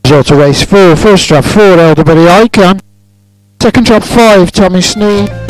Result to race 4, first trap 4, Elderberry Icon. Second trap 5, Tommy Snee.